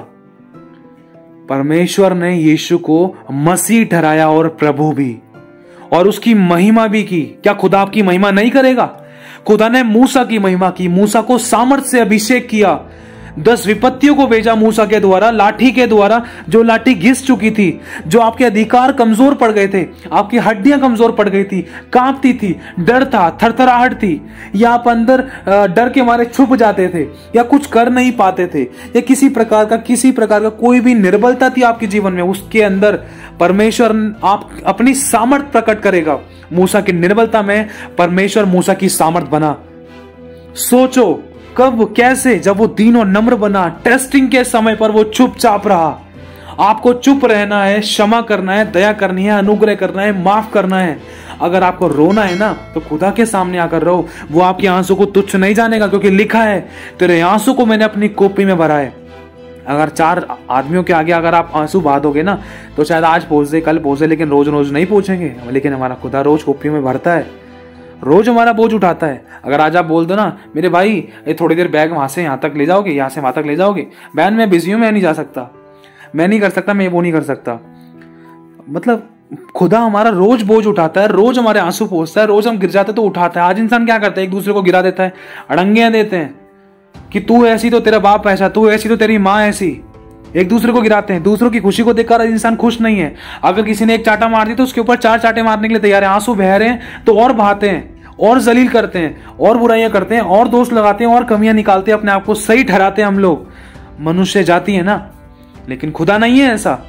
परमेश्वर ने यीशु को मसीह ठहराया और प्रभु भी, और उसकी महिमा भी की। क्या खुदा आपकी महिमा नहीं करेगा? खुदा ने मूसा की महिमा की, मूसा को सामर्थ्य से अभिषेक किया, दस विपत्तियों को भेजा मूसा के द्वारा, लाठी के द्वारा, जो लाठी घिस चुकी थी, जो आपके अधिकार कमजोर पड़ गए थे, आपकी हड्डियां कमजोर पड़ गई थी, कांपती थी, डर था, थरथराहट थी, या आप अंदर डर के मारे छुप जाते थे, या कुछ कर नहीं पाते थे, या किसी प्रकार का किसी प्रकार का कोई भी निर्बलता थी आपके जीवन में, उसके अंदर परमेश्वर आप अपनी सामर्थ प्रकट करेगा। मूसा की निर्बलता में परमेश्वर मूसा की सामर्थ बना। सोचो कब, कैसे? जब वो दीन और नम्र बना। टेस्टिंग के समय पर वो चुपचाप रहा। आपको चुप रहना है, क्षमा करना है, दया करनी है, अनुग्रह करना है, माफ करना है। अगर आपको रोना है ना, तो खुदा के सामने आकर रो। वो आपके आंसू को तुच्छ नहीं जानेगा, क्योंकि लिखा है, तेरे आंसू को मैंने अपनी कॉपी में भरा है। अगर चार आदमियों के आगे अगर आप आंसू बहा दोगे ना, तो शायद आज पहुंच दे, कल पहुंच दे, लेकिन रोज रोज नहीं पहुंचेंगे। लेकिन हमारा खुदा रोज कॉपी में भरता है, रोज हमारा बोझ उठाता है। अगर आज आप बोल दो ना, मेरे भाई ये थोड़ी देर बैग वहां से यहाँ तक ले जाओगे, यहाँ से वहां तक ले जाओगे, बहन मैं बिजी हूं, मैं नहीं जा सकता, मैं नहीं कर सकता, मैं वो नहीं कर सकता। मतलब खुदा हमारा रोज बोझ उठाता है, रोज हमारे आंसू पोंछता है, रोज हम गिर जाते तो उठाता है। आज इंसान क्या करता है? एक दूसरे को गिरा देता है, अड़ंगियां देते हैं कि तू ऐसी तो तेरा बाप ऐसा, तू ऐसी तो तेरी माँ ऐसी। एक दूसरे को गिराते हैं। दूसरों की खुशी को देखकर इंसान खुश नहीं है। अगर किसी ने एक चाटा मार दी तो उसके ऊपर चार चाटे मारने के लिए तैयार है। आंसू बह रहे हैं तो और बहाते हैं, और जलील करते हैं, और बुराइयां करते हैं, और दोष लगाते हैं, और कमियां निकालते हैं, अपने आप को सही ठहराते हैं। हम लोग मनुष्य जाति है ना, लेकिन खुदा नहीं है ऐसा।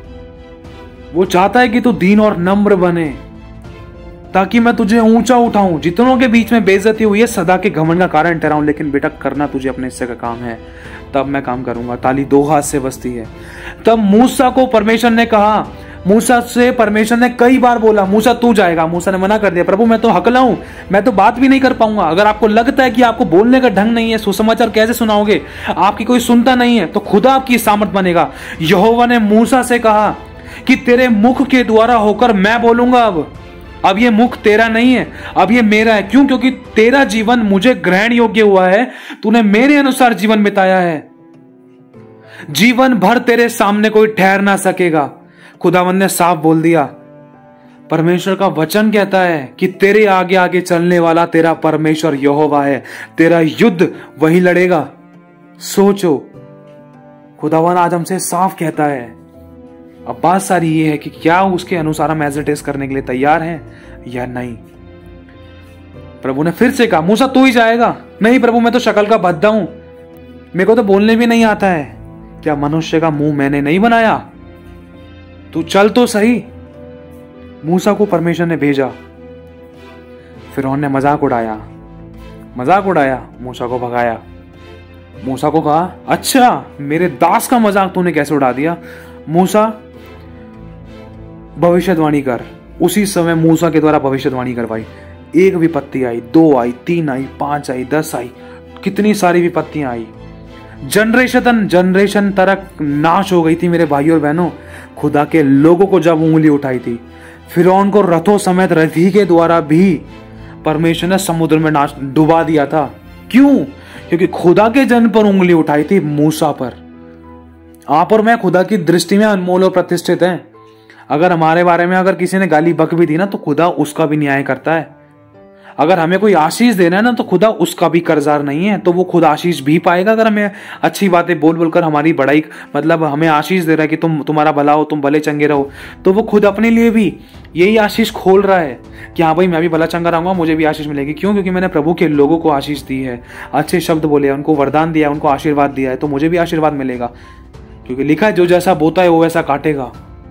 वो चाहता है कि तू दीन और नम्र बने, ताकि मैं तुझे ऊंचा उठाऊं। जितनों के बीच में बेइज्जती हुई है, सदा के घमंड का कारण ठहराऊं, लेकिन बेटा करना तुझे अपने हिस्से का काम है, तब मैं काम करूंगा। ताली दो हाथ से बजती है। तब मूसा को परमेश्वर ने कहा, मूसा से परमेश्वर ने कई बार बोला, मूसा तू जाएगा। मूसा ने मना कर दिया, प्रभु मैं तो हकला हूं, मैं तो बात भी नहीं कर पाऊंगा। अगर आपको लगता है कि आपको बोलने का ढंग नहीं है, सुसमाचार कैसे सुनाओगे, आपकी कोई सुनता नहीं है, तो खुदा आपकी सामर्थ बनेगा। यहोवा ने मूसा से कहा कि तेरे मुख के द्वारा होकर मैं बोलूंगा। अब अब ये मुख तेरा नहीं है, अब ये मेरा है। क्यों? क्योंकि तेरा जीवन मुझे ग्रहण योग्य हुआ है, तूने मेरे अनुसार जीवन बिताया है। जीवन भर तेरे सामने कोई ठहर ना सकेगा। खुदावंद ने साफ बोल दिया। परमेश्वर का वचन कहता है कि तेरे आगे आगे चलने वाला तेरा परमेश्वर यहोवा है, तेरा युद्ध वही लड़ेगा। सोचो, खुदावंद आज हमसे साफ कहता है। अब बात सारी ये है कि क्या उसके अनुसार हम एज इट इज करने के लिए तैयार हैं या नहीं। प्रभु ने फिर से कहा, मूसा तू ही जाएगा। नहीं प्रभु, मैं तो शक्ल का भद्दा हूं, मेरे को तो बोलने भी नहीं आता है। क्या मनुष्य का मुंह मैंने नहीं बनाया? तू चल तो सही। मूसा को परमेश्वर ने भेजा। फिरौन ने मजाक उड़ाया, मजाक उड़ाया, मूसा को भगाया। मूसा को कहा, अच्छा मेरे दास का मजाक तूने कैसे उड़ा दिया? मूसा भविष्यवाणी कर। उसी समय मूसा के द्वारा भविष्यवाणी करवाई। एक विपत्ति आई, दो आई, तीन आई, पांच आई, दस आई, कितनी सारी विपत्तियां आई। जनरेशन जनरेशन तक नाश हो गई थी मेरे भाइयों और बहनों। खुदा के लोगों को जब उंगली उठाई थी, फिरौन को रथों समेत रथी के द्वारा भी परमेश्वर ने समुद्र में नाश डुबा दिया था। क्यों? क्योंकि खुदा के जन पर उंगली उठाई थी, मूसा पर। आप और मैं खुदा की दृष्टि में अनमोल और प्रतिष्ठित हैं। अगर हमारे बारे में अगर किसी ने गाली बक भी दी ना, तो खुदा उसका भी न्याय करता है। अगर हमें कोई आशीष देना है ना, तो खुदा उसका भी कर्जदार नहीं है, तो वो खुद आशीष भी पाएगा। अगर हमें अच्छी बातें बोल बोलकर हमारी बड़ाई, मतलब हमें आशीष दे रहा है कि तुम तुम्हारा भला हो, तुम भले चंगे रहो, तो वो खुद अपने लिए भी यही आशीष खोल रहा है कि हाँ भाई मैं भी भला चंगा रहूंगा, मुझे भी आशीष मिलेगी। क्यों? क्योंकि मैंने प्रभु के लोगों को आशीष दी है, अच्छे शब्द बोले, उनको वरदान दिया, उनको आशीर्वाद दिया है, तो मुझे भी आशीर्वाद मिलेगा। क्योंकि लिखा है जो जैसा बोता है वो वैसा काटेगा।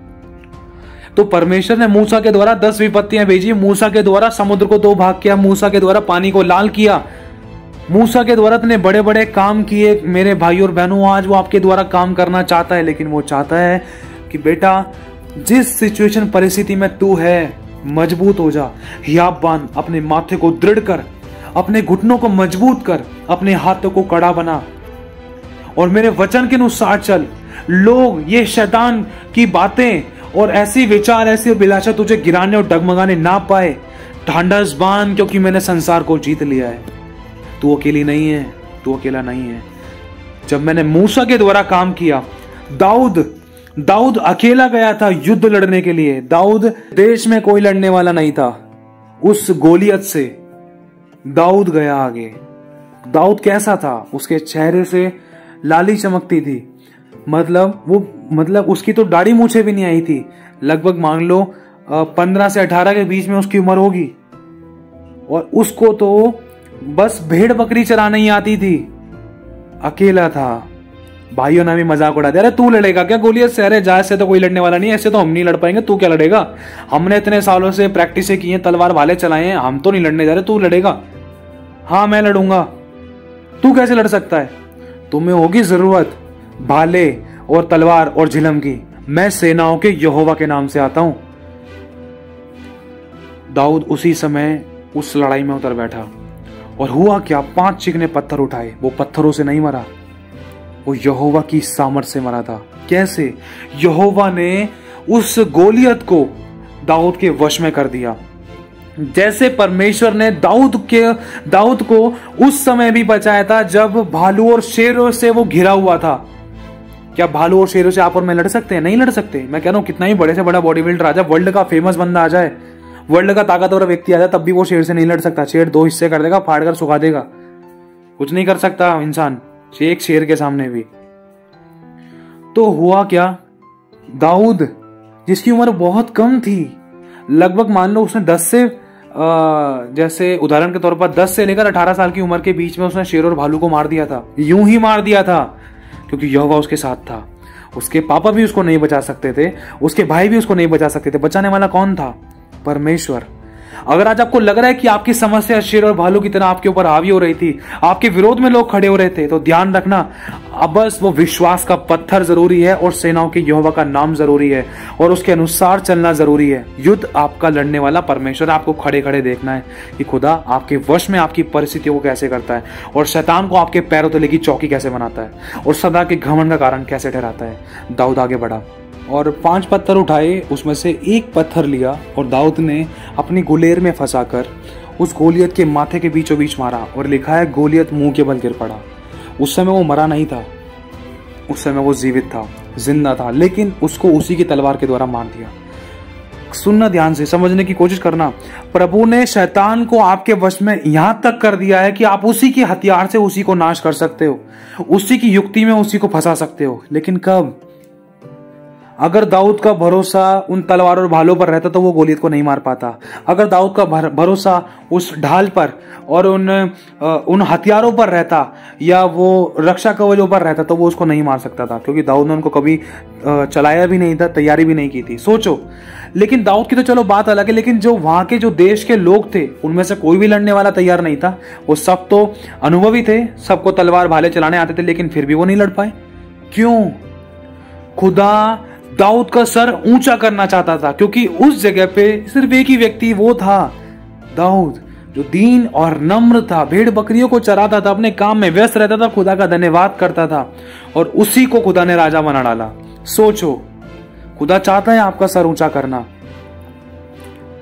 तो परमेश्वर ने मूसा के द्वारा दस विपत्तियां भेजी, मूसा के द्वारा समुद्र को दो भाग किया, मूसा के द्वारा पानी को लाल किया, मूसा के द्वारा इतने बड़े बड़े काम किए। मेरे भाई और बहनों, आज वो आपके द्वारा काम करना चाहता है, लेकिन वो चाहता है कि बेटा जिस सिचुएशन परिस्थिति में तू है, मजबूत हो जा, हियाब बांध, अपने माथे को दृढ़ कर, अपने घुटनों को मजबूत कर, अपने हाथों को कड़ा बना और मेरे वचन के अनुसार चल। लोग ये शैतान की बातें और ऐसी विचार, ऐसी अभिलाषा तुझे गिराने और डगमगाने ना पाए। ढांढस बांध, क्योंकि मैंने संसार को जीत लिया है। तू अकेली नहीं है, तू अकेला नहीं है। जब मैंने मूसा के द्वारा काम किया, दाऊद दाऊद अकेला गया था युद्ध लड़ने के लिए। दाऊद देश में कोई लड़ने वाला नहीं था, उस गोलियत से दाऊद गया आगे। दाऊद कैसा था? उसके चेहरे से लाली चमकती थी, मतलब वो मतलब उसकी तो दाढ़ी मूछे भी नहीं आई थी। लगभग मान लो पंद्रह से अठारह के बीच में उसकी उम्र होगी, और उसको तो बस भेड़ बकरी चराने ही आती थी। अकेला था। भाइयों ने भी मजाक उड़ा दिया, अरे तू लड़ेगा क्या गोलियत से? अरे जा, से तो कोई लड़ने वाला नहीं, ऐसे तो हम नहीं लड़ पाएंगे, तू क्या लड़ेगा? हमने इतने सालों से प्रैक्टिस की है, तलवार भाले चलाए हैं, हम तो नहीं लड़ने जा रहे, तू लड़ेगा? हाँ मैं लड़ूंगा। तू कैसे लड़ सकता है? तुम्हें होगी जरूरत भाले और तलवार और झिलम की, मैं सेनाओं के यहोवा के नाम से आता हूं। दाऊद उसी समय उस लड़ाई में उतर बैठा, और हुआ क्या? पांच चिकने पत्थर उठाए। वो पत्थरों से नहीं मरा, वो यहोवा की सामर्थ से मरा था। कैसे? यहोवा ने उस गोलियत को दाऊद के वश में कर दिया। जैसे परमेश्वर ने दाऊद के दाऊद को उस समय भी बचाया था जब भालू और शेरों से वो घिरा हुआ था। क्या भालू और शेरों से आप और मैं लड़ सकते हैं? नहीं लड़ सकते। मैं कह रहा हूं कितना ही बड़े से बड़ा बॉडी बिल्डर आ जाए, वर्ल्ड का फेमस बंदा आ जाए, वर्ल्ड का ताकतवर व्यक्ति आ जाए, तब भी वो शेर से नहीं लड़ सकता। शेर दो हिस्से कर देगा, फाड़ कर सुखा देगा, कुछ नहीं कर सकता इंसान एक शेर के सामने भी। तो हुआ क्या? दाऊद जिसकी उम्र बहुत कम थी, लगभग मान लो उसने दस से आ, जैसे उदाहरण के तौर पर दस से लेकर अठारह साल की उम्र के बीच में उसने शेर और भालू को मार दिया था। यूं ही मार दिया था क्योंकि यहोवा उसके साथ था। उसके पापा भी उसको नहीं बचा सकते थे, उसके भाई भी उसको नहीं बचा सकते थे। बचाने वाला कौन था? परमेश्वर। अगर आज आपको लग रहा है कि आपकी समस्या शेर और भालू की तरह आपके ऊपर हावी हो रही थी, आपके विरोध में लोग खड़े हो रहे थे, तो ध्यान रखना, अब बस वो विश्वास का पत्थर जरूरी है और सेनाओं के यहोवा का नाम जरूरी है और उसके अनुसार चलना जरूरी है। युद्ध आपका लड़ने वाला परमेश्वर। आपको खड़े खड़े देखना है कि खुदा आपके वश में आपकी परिस्थितियों को कैसे करता है और शैतान को आपके पैरों तले की चौकी कैसे बनाता है और सदा के घमंड का कारण कैसे ठहराता है। दाऊद आगे बढ़ा और पांच पत्थर उठाए, उसमें से एक पत्थर लिया और दाऊद ने अपनी गुलेर में फंसाकर उस गोलियत के माथे के बीचों बीच मारा। और लिखा है गोलियत मुंह के बल गिर पड़ा। उस समय वो मरा नहीं था, उस समय वो जीवित था, जिंदा था, लेकिन उसको उसी की तलवार के द्वारा मार दिया। सुनना ध्यान से, समझने की कोशिश करना। प्रभु ने शैतान को आपके वश में यहां तक कर दिया है कि आप उसी के हथियार से उसी को नाश कर सकते हो, उसी की युक्ति में उसी को फंसा सकते हो। लेकिन कब? अगर दाऊद का भरोसा उन तलवार और भालों पर रहता तो वो गोलियत को नहीं मार पाता। अगर दाऊद का भरोसा उस ढाल पर और उन उन हथियारों पर रहता या वो रक्षा कवचों पर रहता तो वो उसको नहीं मार सकता था, क्योंकि दाऊद ने उनको कभी चलाया भी नहीं था, तैयारी भी नहीं की थी। सोचो। लेकिन दाऊद की तो चलो बात अलग है, लेकिन जो वहां के जो देश के लोग थे उनमें से कोई भी लड़ने वाला तैयार नहीं था। वो सब तो अनुभवी थे, सबको तलवार भाले चलाने आते थे, लेकिन फिर भी वो नहीं लड़ पाए। क्यों? खुदा दाऊद का सर ऊंचा करना चाहता था, क्योंकि उस जगह पे सिर्फ एक ही व्यक्ति वो था, दाऊद, जो दीन और नम्र था, भेड़ बकरियों को चराता था, अपने काम में व्यस्त रहता था, खुदा का धन्यवाद करता था, और उसी को खुदा ने राजा बना डाला। सोचो, खुदा चाहता है आपका सर ऊंचा करना,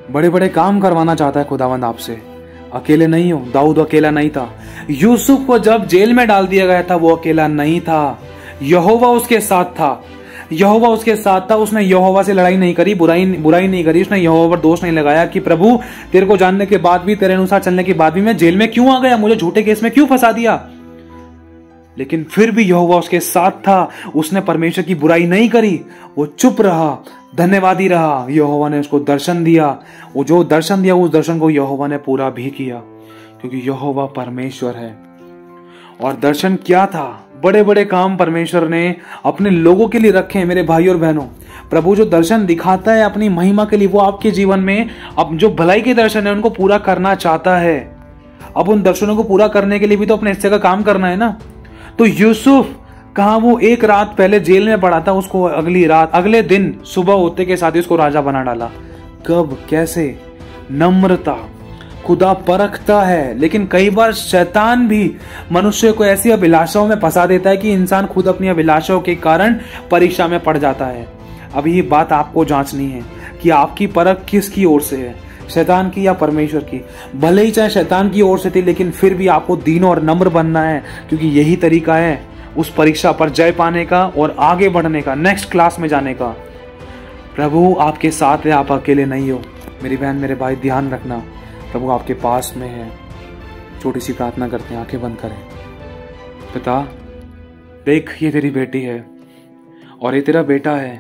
बड़े बड़े काम करवाना चाहता है खुदावंद आपसे। अकेले नहीं हो, दाऊद अकेला नहीं था। यूसुफ को जब जेल में डाल दिया गया था वो अकेला नहीं था, यहोवा उसके साथ था। यहोवा उसके साथ था। उसने यहोवा से लड़ाई नहीं करी, बुराई बुराई नहीं करी। उसने यहोवा पर दोष नहीं लगाया कि प्रभु तेरे को जानने के बाद भी, तेरे अनुसार चलने के बाद भी मैं जेल में क्यों आ गया, मुझे झूठे केस में क्यों फंसा दिया। लेकिन फिर भी यहोवा उसके साथ था। उसने परमेश्वर की बुराई नहीं करी, वो चुप रहा, धन्यवादी रहा। यहोवा ने उसको दर्शन दिया, वो जो दर्शन दिया उस दर्शन को यहोवा ने पूरा भी किया, क्योंकि यहोवा परमेश्वर है। और दर्शन क्या था? बड़े बड़े काम परमेश्वर ने अपने लोगों के लिए रखे हैं। मेरे भाई और बहनों, प्रभु जो दर्शन दिखाता है अपनी महिमा के लिए, वो आपके जीवन में अब जो भलाई के दर्शन है उनको पूरा करना चाहता है। अब उन दर्शनों को पूरा करने के लिए भी तो अपने हिस्से का काम करना है ना। तो यूसुफ कहा, वो एक रात पहले जेल में पड़ा था, उसको अगली रात अगले दिन सुबह होते के साथ ही उसको राजा बना डाला। कब, कैसे? नम्रता। खुदा परखता है, लेकिन कई बार शैतान भी मनुष्य को ऐसी अभिलाषाओं में फंसा देता है कि इंसान खुद अपनी अभिलाषाओं के कारण परीक्षा में पड़ जाता है। अब ये बात आपको जांचनी है कि आपकी परख किसकी ओर से है, शैतान की या परमेश्वर की। भले ही चाहे शैतान की ओर से थी, लेकिन फिर भी आपको दीन और नम्र बनना है, क्योंकि यही तरीका है उस परीक्षा पर जय पाने का और आगे बढ़ने का, नेक्स्ट क्लास में जाने का। प्रभु आपके साथ है, आप अकेले नहीं हो। मेरी बहन, मेरे भाई, ध्यान रखना, प्रभु आपके पास में है। छोटी सी प्रार्थना करते हैं, आंखें बंद करें। पिता, देख ये तेरी बेटी है और ये तेरा बेटा है।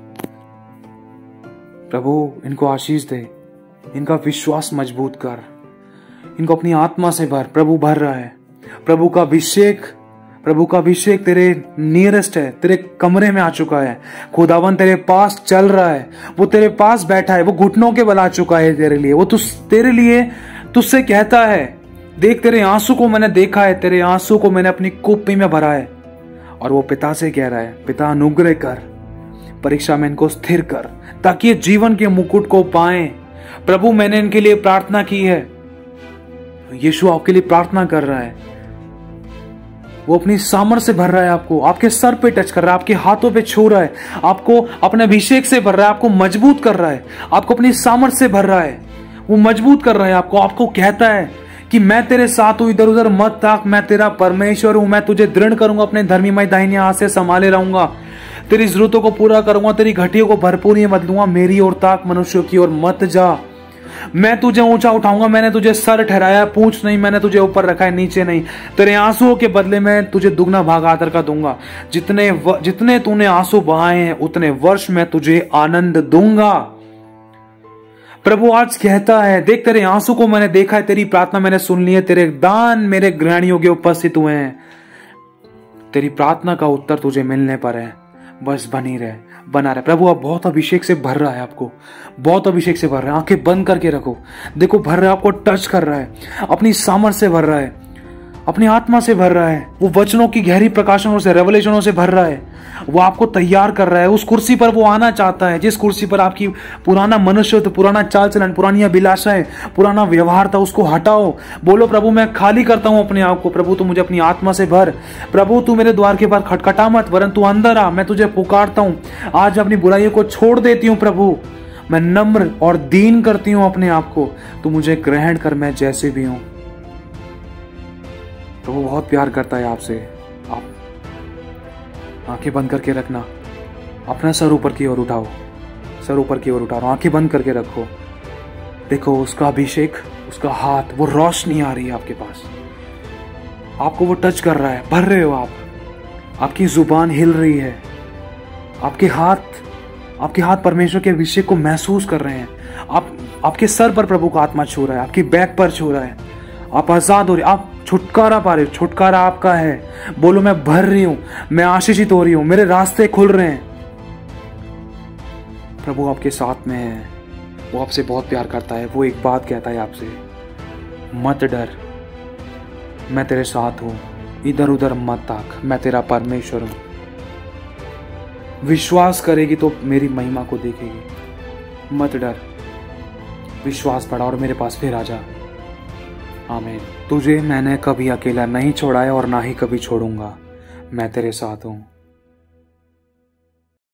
प्रभु इनको आशीष दे, इनका विश्वास मजबूत कर, इनको अपनी आत्मा से भर। प्रभु भर रहा है। प्रभु का अभिषेक, प्रभु का अभिषेक तेरे नियरेस्ट है, तेरे कमरे में आ चुका है। खुदावन तेरे पास चल रहा है, वो तेरे पास बैठा है, वो घुटनों के बल आ चुका है तेरे लिए। वो तुझ तेरे लिए तुझसे कहता है, देख तेरे आंसू को मैंने देखा है, तेरे आंसू को मैंने अपनी कुप्पी में भरा है। और वो पिता से कह रहा है, पिता अनुग्रह कर, परीक्षा में इनको स्थिर कर, ताकि ये जीवन के मुकुट को पाएं। प्रभु मैंने इनके लिए प्रार्थना की है, यीशु आपके लिए प्रार्थना कर रहा है। वो अपनी सामर्थ से भर रहा है, आपको आपके सर पे टच कर रहा है, आपके हाथों पे छू रहा है, आपको अपने अभिषेक से भर रहा है, आपको मजबूत कर रहा है, आपको अपनी सामर्थ से भर रहा है। वो मजबूत कर रहा है आपको। आपको कहता है कि मैं तेरे साथ हूं, इधर उधर मत ताक, मैं तेरा परमेश्वर हूं, मैं तुझे दृढ़ करूंगा, अपने धर्मीमय दाहिने हाथ से संभाले रहूंगा, तेरी जरूरतों को पूरा करूंगा, तेरी घटियों को भरपूर ही बदलूंगा। मेरी ओर ताक, मनुष्यों की ओर मत जा। मैं तुझे ऊंचा उठाऊंगा, मैंने तुझे सर ठहराया, पूंछ नहीं, मैंने तुझे ऊपर रखा है, नीचे नहीं। तेरे आंसुओं के बदले में तुझे दुगना भाग आदर का दूंगा। जितने व, जितने तूने आंसू बहाए हैं उतने वर्ष मैं तुझे आनंद दूंगा। प्रभु आज कहता है, देख तेरे आंसू को मैंने देखा है, तेरी प्रार्थना मैंने सुन ली है, तेरे दान मेरे ग्रहणियों के उपस्थित हुए हैं। तेरी प्रार्थना का उत्तर तुझे मिलने पर है, बस बनी रहे, बना रहे। प्रभु आप बहुत अभिषेक से भर रहा है, आपको बहुत अभिषेक से भर रहा है। आंखें बंद करके रखो, देखो भर रहा है, आपको टच कर रहा है, अपनी सामर्थ्य से भर रहा है, अपनी आत्मा से भर रहा है, वो वचनों की गहरी प्रकाशनों से, रेवलेशनों से भर रहा है। वो आपको तैयार कर रहा है, उस कुर्सी पर वो आना चाहता है जिस कुर्सी पर आपकी पुराना मनुष्य, तो पुराना चाल चलन, पुरानी अभिलाषाएं, पुराना व्यवहार था, उसको हटाओ। बोलो प्रभु मैं खाली करता हूं अपने आप को, प्रभु तू मुझे अपनी आत्मा से भर। प्रभु तू मेरे द्वार के बाहर खटखटा मत, वरन तू अंदर आ, मैं तुझे पुकारता हूं। आज अपनी बुराइयों को छोड़ देती हूं प्रभु, मैं नम्र और दीन करती हूं अपने आप को, तू मुझे ग्रहण कर, मैं जैसे भी हूं। प्रभु बहुत प्यार करता है आपसे। आप आंखें बंद करके रखना, अपना सर ऊपर की ओर उठाओ, सर ऊपर की ओर उठाओ, आंखें बंद करके रखो। देखो उसका अभिषेक, उसका हाथ, वो रोशनी आ रही है आपके पास, आपको वो टच कर रहा है, भर रहे हो आप, आपकी जुबान हिल रही है, आपके हाथ आपके हाथ परमेश्वर के अभिषेक को महसूस कर रहे हैं। आप आपके सर पर प्रभु का आत्मा छू रहा है, आपकी बैक पर छू रहा है, आप आजाद हो रहे, आप छुटकारा पा रहे हो, छुटकारा आपका है। बोलो मैं भर रही हूं, मैं आशीषित हो रही हूं, मेरे रास्ते खुल रहे हैं। प्रभु आपके साथ में है, वो आपसे बहुत प्यार करता है। वो एक बात कहता है आपसे, मत डर, मैं तेरे साथ हूं, इधर उधर मत ताक, मैं तेरा परमेश्वर हूं। विश्वास करेगी तो मेरी महिमा को देखेगी। मत डर, विश्वास बढ़ा और मेरे पास फिर आ जा। आमीन। तुझे मैंने कभी अकेला नहीं छोड़ा है और ना ही कभी छोड़ूंगा, मैं तेरे साथ हूं।